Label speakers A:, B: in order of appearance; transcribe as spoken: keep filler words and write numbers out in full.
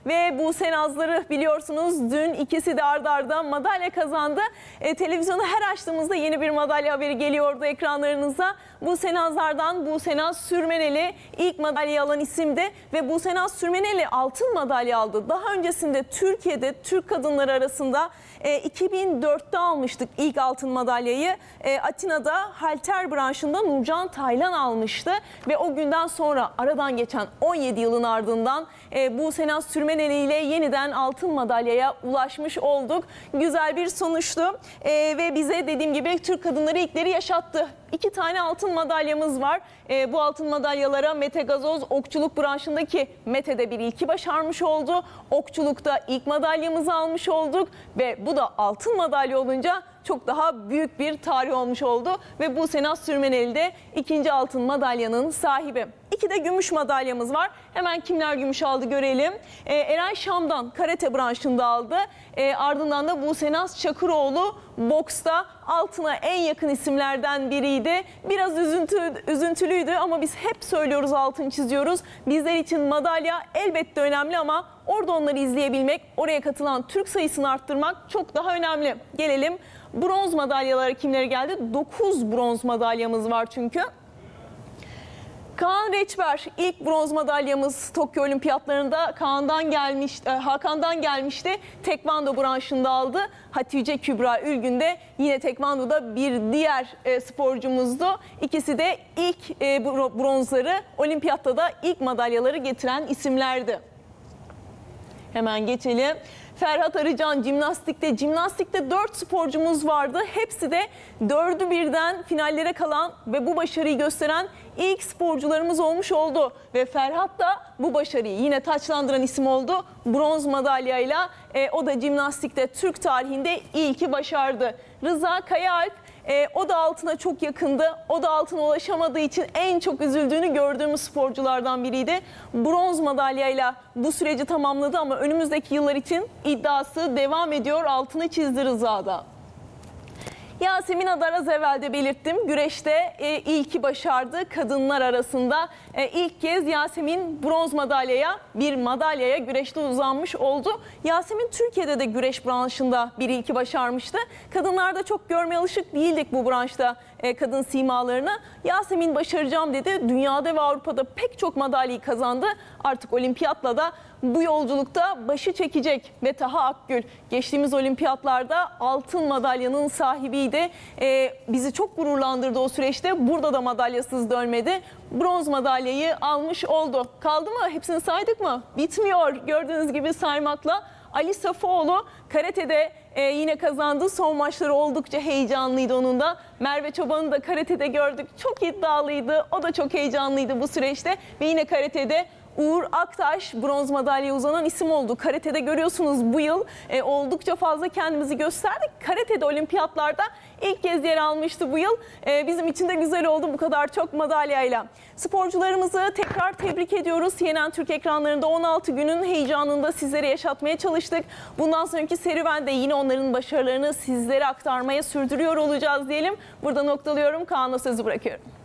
A: Ve Buse Nazları biliyorsunuz dün ikisi de ard arda madalya kazandı. E, televizyonu her açtığımızda yeni bir madalya haberi geliyordu ekranlarınıza. Buse Nazlar'dan Buse Naz Sürmeneli ilk madalyayı alan isimdi ve Buse Naz Sürmeneli altın madalya aldı. Daha öncesinde Türkiye'de Türk kadınları arasında e, iki bin dörtte almıştık ilk altın madalyayı. E, Atina'da halter branşında Nurcan Taylan almıştı ve o günden sonra aradan geçen on yedi yılın ardından e, Buse Naz Sürmeneli ile yeniden altın madalyaya ulaşmış olduk. Güzel bir sonuçtu e, ve bize dediğim gibi Türk kadınları ilkleri yaşattı. İki tane altın madalyamız var. E, bu altın madalyalara Mete Gazoz okçuluk branşındaki Mete de bir ilki başarmış oldu. Okçulukta ilk madalyamızı almış olduk ve bu da altın madalya olunca çok daha büyük bir tarih olmuş oldu. Ve Buse Naz Sürmeneli de ikinci altın madalyanın sahibi. İki de gümüş madalyamız var. Hemen kimler gümüş aldı görelim. E, Eray Şam'dan karate branşında aldı. E, ardından da Buse Naz Çakıroğlu boksta altına en yakın isimlerden biriydi. Biraz üzüntü, üzüntülüydü ama biz hep söylüyoruz, altını çiziyoruz. Bizler için madalya elbette önemli ama orada onları izleyebilmek, oraya katılan Türk sayısını arttırmak çok daha önemli. Gelelim bronz madalyalara kimleri geldi? dokuz bronz madalyamız var çünkü. Kaan Reçber ilk bronz madalyamız Tokyo Olimpiyatlarında Kaan'dan gelmiş, Hakan'dan gelmişti. Tekvando branşında aldı. Hatice Kübra Ülgün de yine tekvandoda bir diğer sporcumuzdu. İkisi de ilk bronzları olimpiyatta da ilk madalyaları getiren isimlerdi. Hemen geçelim. Ferhat Arıcan jimnastikte. Jimnastikte dört sporcumuz vardı. Hepsi de dördü birden finallere kalan ve bu başarıyı gösteren ilk sporcularımız olmuş oldu. Ve Ferhat da bu başarıyı yine taçlandıran isim oldu. Bronz madalyayla e, o da jimnastikte Türk tarihinde ilki başardı. Rıza Kayaalp e, o da altına çok yakındı. O da altına ulaşamadığı için en çok üzüldüğünü gördüğümüz sporculardan biriydi. Bronz madalyayla bu süreci tamamladı ama önümüzdeki yıllar için iddiası devam ediyor. Altını çizdi Rıza'da. Yasemin Adar az evvel de belirttim. Güreşte e, ilki başardı kadınlar arasında. E, ilk kez Yasemin bronz madalyaya, bir madalyaya güreşte uzanmış oldu. Yasemin Türkiye'de de güreş branşında bir ilki başarmıştı. Kadınlarda çok görmeye alışık değildik bu branşta e, kadın simalarını. Yasemin başaracağım dedi. Dünyada ve Avrupa'da pek çok madalyayı kazandı. Artık olimpiyatla da bu yolculukta başı çekecek. Ve Taha Akgül geçtiğimiz olimpiyatlarda altın madalyanın sahibiydi. Ee, bizi çok gururlandırdı o süreçte. Burada da madalyasız dönmedi. Bronz madalyayı almış oldu. Kaldı mı? Hepsini saydık mı? Bitmiyor. Gördüğünüz gibi saymakla. Ali Safoğlu karatede e, yine kazandı. Son maçları oldukça heyecanlıydı onun da. Merve Çoban'ı da karatede gördük. Çok iddialıydı. O da çok heyecanlıydı bu süreçte. Ve yine karatede Uğur Aktaş bronz madalyaya uzanan isim oldu. Karatede görüyorsunuz bu yıl e, oldukça fazla kendimizi gösterdik. Karatede olimpiyatlarda ilk kez yer almıştı bu yıl. E, bizim için de güzel oldu bu kadar çok madalyayla. Sporcularımızı tekrar tebrik ediyoruz. C N N Türk ekranlarında on altı günün heyecanında sizlere yaşatmaya çalıştık. Bundan sonraki serüvende yine onların başarılarını sizlere aktarmaya sürdürüyor olacağız diyelim. Burada noktalıyorum. Kaan'a sözü bırakıyorum.